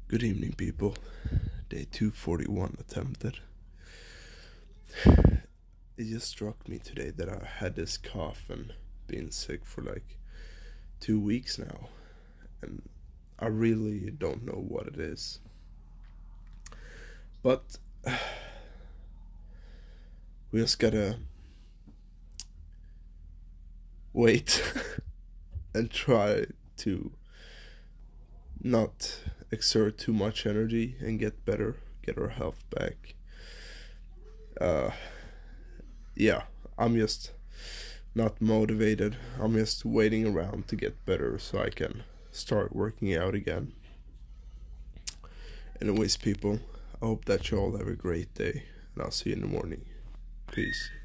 Good evening, people. Day 241 attempted. It just struck me today that I had this cough and been sick for like 2 weeks now, and I really don't know what it is. But we just gotta wait and try to not exert too much energy and get better, get our health back. Yeah, I'm just not motivated. I'm just waiting around to get better so I can start working out again. Anyways, people, I hope that you all have a great day, and I'll see you in the morning. Peace.